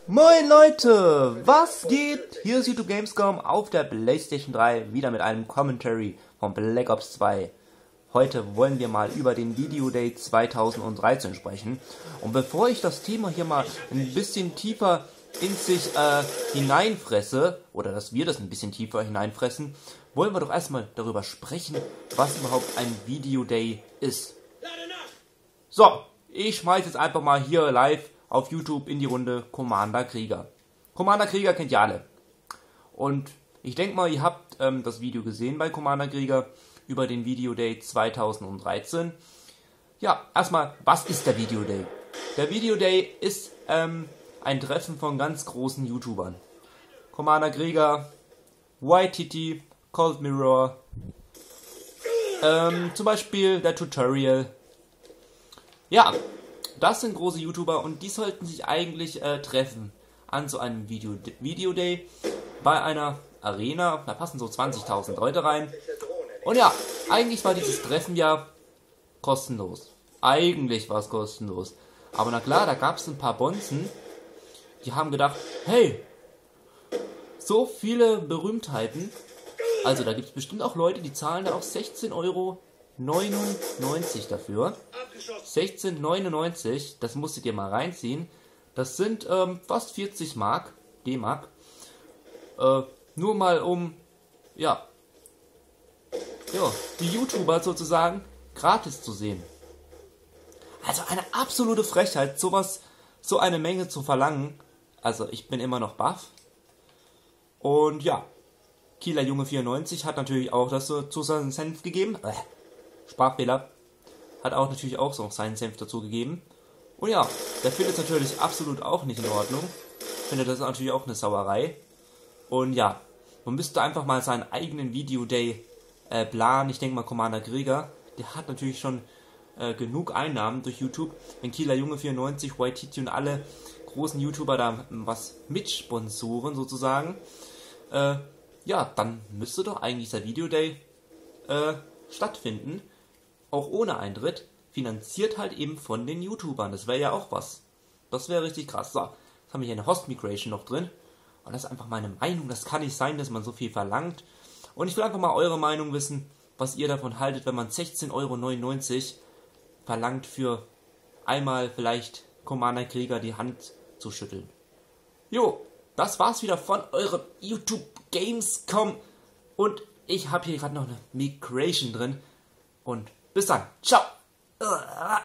Moin Leute, was geht? Hier ist YouTube Gamescom auf der PlayStation 3, wieder mit einem Commentary von Black Ops 2. Heute wollen wir mal über den Video Day 2013 sprechen. Und bevor ich das Thema hier mal ein bisschen tiefer in sich hineinfresse, oder dass wir das ein bisschen tiefer hineinfressen, wollen wir doch erstmal darüber sprechen, was überhaupt ein Video Day ist. So, ich schmeiß jetzt einfach mal hier live auf YouTube in die Runde Commander Krieger. Commander Krieger kennt ihr alle. Und ich denke mal, ihr habt das Video gesehen bei Commander Krieger über den Video Day 2013. Ja, erstmal, was ist der Video Day? Der Video Day ist ein Treffen von ganz großen YouTubern. Commander Krieger, YTT, Cold Mirror, zum Beispiel der Tutorial. Ja, das sind große YouTuber und die sollten sich eigentlich treffen an so einem Video Day bei einer Arena. Da passen so 20.000 Leute rein. Und ja, eigentlich war dieses Treffen ja kostenlos. Eigentlich war es kostenlos. Aber na klar, da gab es ein paar Bonzen, die haben gedacht, hey, so viele Berühmtheiten. Also da gibt es bestimmt auch Leute, die zahlen da auch 16,99 € dafür. 16,99 €, das musstet ihr mal reinziehen. Das sind fast 40 Mark, D-Mark. Nur mal um, ja, die YouTuber sozusagen gratis zu sehen. Also eine absolute Frechheit, so eine Menge zu verlangen. Also ich bin immer noch baff. Und ja, Kieler Junge 94 hat natürlich auch das zu seinem Senf gegeben. Sprachfehler. Hat auch natürlich auch so seinen Senf dazu gegeben. Und ja, der findet es natürlich absolut auch nicht in Ordnung. Findet das natürlich auch eine Sauerei. Und ja, man müsste einfach mal seinen eigenen Video Day planen. Ich denke mal, Commander Krieger, der hat natürlich schon genug Einnahmen durch YouTube. Wenn Kieler Junge 94, YTT und alle großen YouTuber da was mitsponsoren sozusagen, ja, dann müsste doch eigentlich der Video Day stattfinden. Auch ohne Eintritt, finanziert halt eben von den YouTubern. Das wäre ja auch was. Das wäre richtig krass. So, jetzt haben wir hier eine Host Migration noch drin. Und das ist einfach meine Meinung. Das kann nicht sein, dass man so viel verlangt. Und ich will einfach mal eure Meinung wissen, was ihr davon haltet, wenn man 16,99 € verlangt für einmal vielleicht Commander Krieger die Hand zu schütteln. Jo, das war's wieder von eurem YouTube Gamescom. Und ich habe hier gerade noch eine Migration drin. Und bis dann. Ciao.